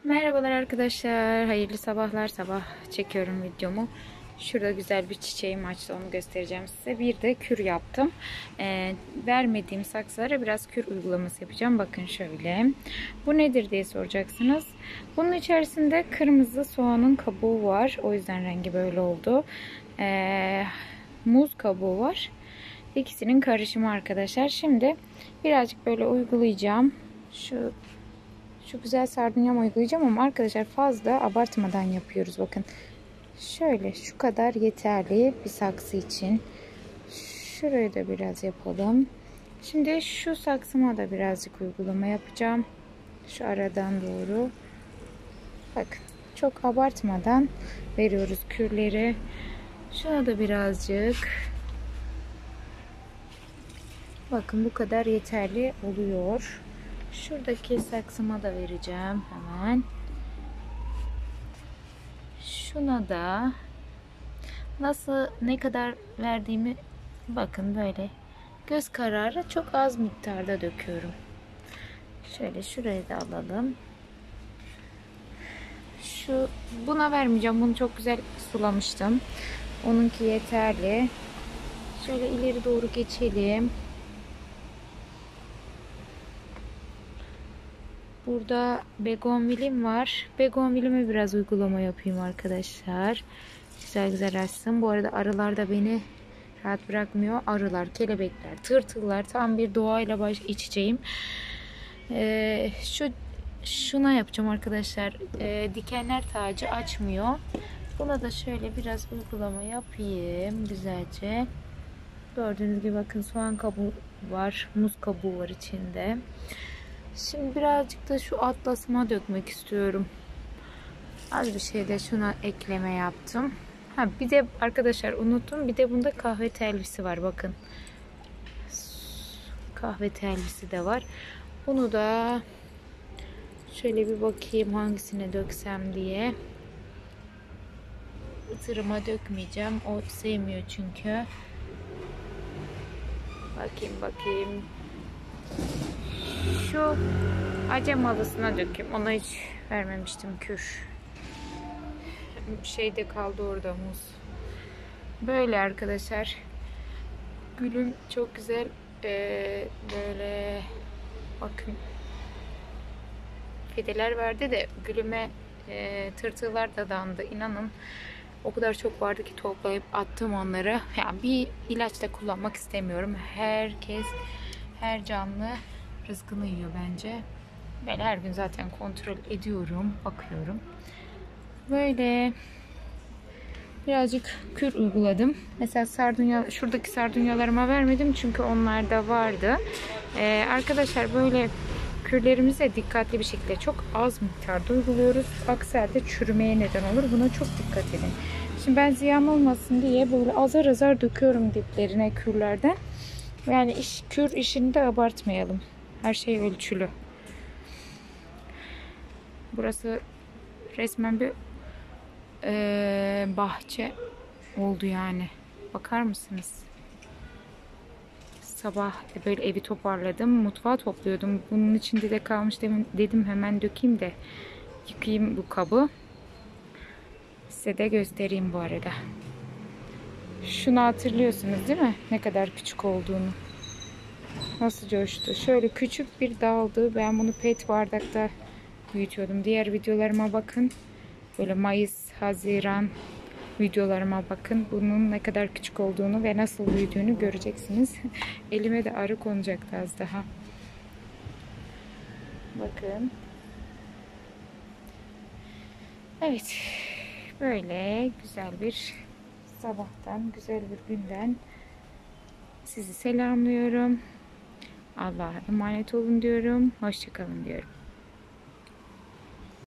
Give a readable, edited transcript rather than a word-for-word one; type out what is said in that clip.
Merhabalar arkadaşlar. Hayırlı sabahlar. Sabah çekiyorum videomu. Şurada güzel bir çiçeğim açtı. Onu göstereceğim size. Bir de kür yaptım. Vermediğim saksılara biraz kür uygulaması yapacağım. Bakın şöyle. Bu nedir diye soracaksınız. Bunun içerisinde kırmızı soğanın kabuğu var. O yüzden rengi böyle oldu. Muz kabuğu var. İkisinin karışımı arkadaşlar. Şimdi birazcık böyle uygulayacağım. Şu güzel sardunyamı uygulayacağım ama arkadaşlar fazla abartmadan yapıyoruz. Bakın şöyle şu kadar yeterli bir saksı için. Şurayı da biraz yapalım. Şimdi şu saksıma da birazcık uygulama yapacağım. Şu aradan doğru. Bakın çok abartmadan veriyoruz kürleri. Şuna da birazcık. Bakın bu kadar yeterli oluyor. Şuradaki saksıma da vereceğim hemen. Şuna da ne kadar verdiğimi bakın böyle göz kararı çok az miktarda döküyorum. Şöyle şurayı da alalım. Buna vermeyeceğim. Bunu çok güzel sulamıştım. Onunki yeterli. Şöyle ileri doğru geçelim. Burada begonvilim var. Begonvilime biraz uygulama yapayım arkadaşlar. Güzel güzel açsın. Bu arada arılar da beni rahat bırakmıyor. Arılar, kelebekler, tırtıllar, tam bir doğayla iç içeyim. Şuna yapacağım arkadaşlar. Dikenler tacı açmıyor. Buna da şöyle biraz uygulama yapayım güzelce. Gördüğünüz gibi bakın soğan kabuğu var, muz kabuğu var içinde. Şimdi birazcık da şu atlasıma dökmek istiyorum. Az bir şey de şuna ekleme yaptım. Bir de arkadaşlar unuttum. Bir de bunda kahve telvisi var. Bakın. Kahve telvisi de var. Bunu da şöyle bir bakayım hangisine döksem diye. Itırıma dökmeyeceğim. O sevmiyor çünkü. Bakayım. Şu acemalısına dökeyim. Ona hiç vermemiştim kür. Şeyde kaldı orada muz. Böyle arkadaşlar. Gülüm çok güzel. Böyle bakın. Kediler verdi de gülüme tırtıllar da dandı. İnanın o kadar çok vardı ki toplayıp attım onları. Yani bir ilaç da kullanmak istemiyorum. Her canlı rızkını yiyor bence. Ben her gün zaten kontrol ediyorum, bakıyorum. Böyle birazcık kür uyguladım. Mesela şuradaki sardunyalarıma vermedim çünkü onlar da vardı. Arkadaşlar böyle kürlerimize dikkatli bir şekilde çok az miktarda uyguluyoruz. Aksi halde çürümeye neden olur. Buna çok dikkat edin. Şimdi ben ziyan olmasın diye böyle azar azar döküyorum diplerine kürlerden. Yani kür işini de abartmayalım. Her şey ölçülü. Burası resmen bir bahçe oldu yani. Bakar mısınız? Sabah böyle evi toparladım. Mutfağı topluyordum. Bunun içinde de kalmış dedim hemen dökeyim de yıkayayım bu kabı. Size de göstereyim bu arada. Şunu hatırlıyorsunuz değil mi? Ne kadar küçük olduğunu. Nasıl coştu. Şöyle küçük bir daldı. Ben bunu pet bardakta büyütüyordum. Diğer videolarıma bakın. Böyle Mayıs, Haziran videolarıma bakın. Bunun ne kadar küçük olduğunu ve nasıl büyüdüğünü göreceksiniz. Elime de arı konacaktı az daha. Bakın. Evet. Böyle güzel bir sabahtan, güzel bir günden sizi selamlıyorum. Allah'a emanet olun diyorum. Hoşça kalın diyorum.